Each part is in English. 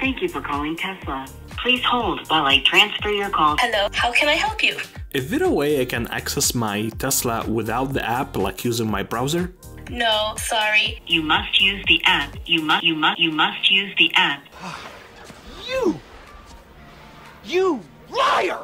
Thank you for calling Tesla. Please hold while I transfer your call. Hello, how can I help you? Is there a way I can access my Tesla without the app, like using my browser? No, sorry. You must use the app. You must use the app. You liar!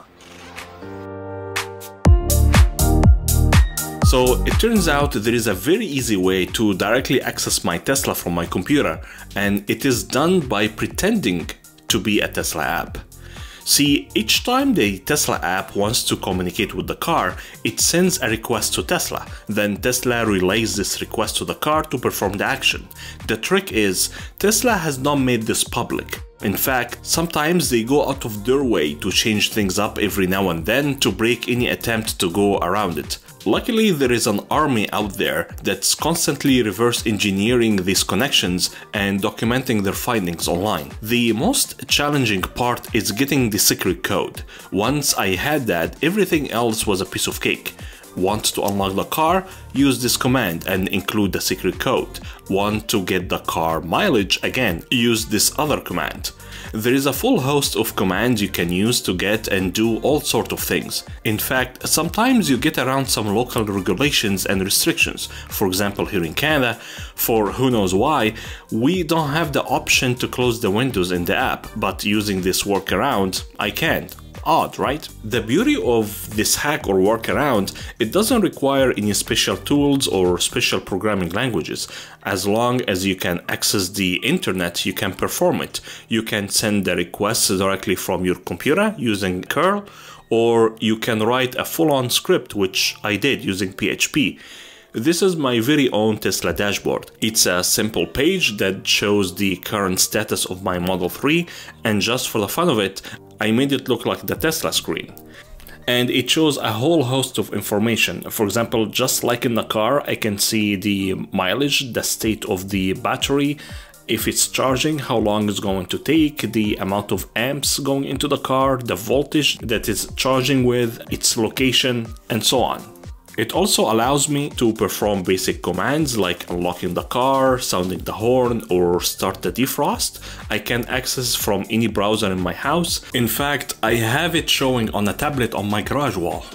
So it turns out there is a very easy way to directly access my Tesla from my computer, and it is done by pretending to be a Tesla app. See, each time the Tesla app wants to communicate with the car, it sends a request to Tesla. Then Tesla relays this request to the car to perform the action. The trick is, Tesla has not made this public. In fact, sometimes they go out of their way to change things up every now and then to break any attempt to go around it. Luckily, there is an army out there that's constantly reverse engineering these connections and documenting their findings online. The most challenging part is getting the secret code. Once I had that, everything else was a piece of cake. Want to unlock the car? Use this command and include the secret code. Want to get the car mileage? Again, use this other command. There is a full host of commands you can use to get and do all sorts of things. In fact, sometimes you get around some local regulations and restrictions. For example, here in Canada, for who knows why, we don't have the option to close the windows in the app, but using this workaround, I can. Odd, right? The beauty of this hack or workaround, it doesn't require any special tools or special programming languages. As long as you can access the internet, you can perform it. You can send the requests directly from your computer using curl, or you can write a full-on script, which I did using PHP. This is my very own Tesla dashboard. It's a simple page that shows the current status of my Model 3, and just for the fun of it, I made it look like the Tesla screen. And it shows a whole host of information. For example, just like in the car, I can see the mileage, the state of the battery, if it's charging, how long it's going to take, the amount of amps going into the car, the voltage that it's charging with, its location, and so on. It also allows me to perform basic commands like unlocking the car, sounding the horn, or start the defrost. I can access from any browser in my house. In fact, I have it showing on a tablet on my garage wall.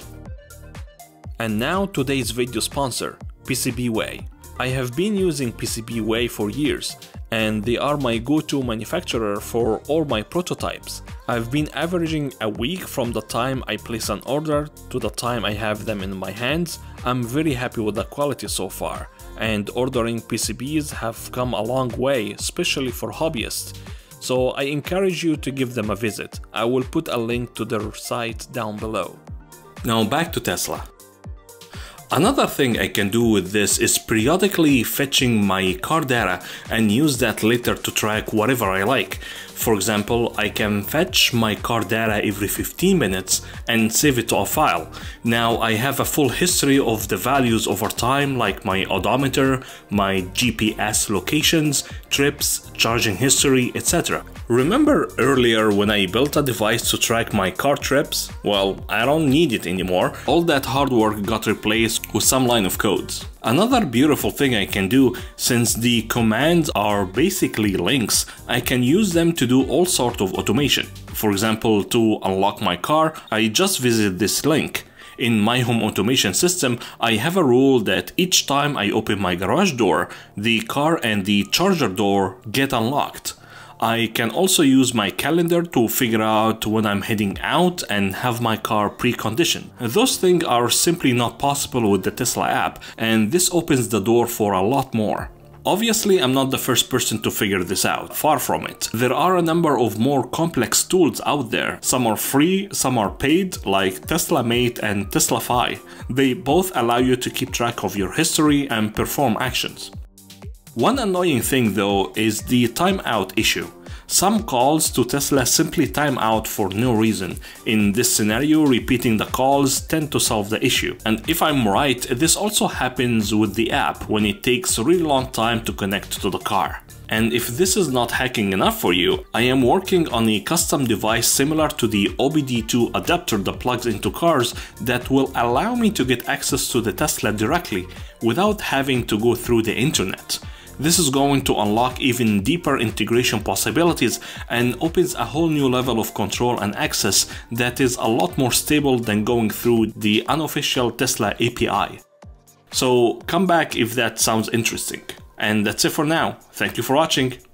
And now today's video sponsor, PCBWay. I have been using PCBWay for years, and they are my go-to manufacturer for all my prototypes. I've been averaging a week from the time I place an order to the time I have them in my hands. I'm very happy with the quality so far, and ordering PCBs have come a long way, especially for hobbyists. So I encourage you to give them a visit. I will put a link to their site down below. Now back to Tesla. Another thing I can do with this is periodically fetching my car data and use that later to track whatever I like. For example, I can fetch my car data every 15 minutes and save it to a file. Now I have a full history of the values over time, like my odometer, my GPS locations, trips, charging history, etc. Remember earlier when I built a device to track my car trips? Well, I don't need it anymore. All that hard work got replaced with some line of codes. Another beautiful thing I can do, since the commands are basically links, I can use them to do all sorts of automation. For example, to unlock my car, I just visit this link. In my home automation system, I have a rule that each time I open my garage door, the car and the charger door get unlocked. I can also use my calendar to figure out when I'm heading out and have my car preconditioned. Those things are simply not possible with the Tesla app, and this opens the door for a lot more. Obviously, I'm not the first person to figure this out, far from it. There are a number of more complex tools out there. Some are free, some are paid, like TeslaMate and TeslaFi. They both allow you to keep track of your history and perform actions. One annoying thing though is the timeout issue. Some calls to Tesla simply time out for no reason. In this scenario, repeating the calls tend to solve the issue. And if I'm right, this also happens with the app when it takes a really long time to connect to the car. And if this is not hacking enough for you, I am working on a custom device similar to the OBD2 adapter that plugs into cars that will allow me to get access to the Tesla directly without having to go through the internet. This is going to unlock even deeper integration possibilities and opens a whole new level of control and access that is a lot more stable than going through the unofficial Tesla API. So come back if that sounds interesting. And that's it for now. Thank you for watching.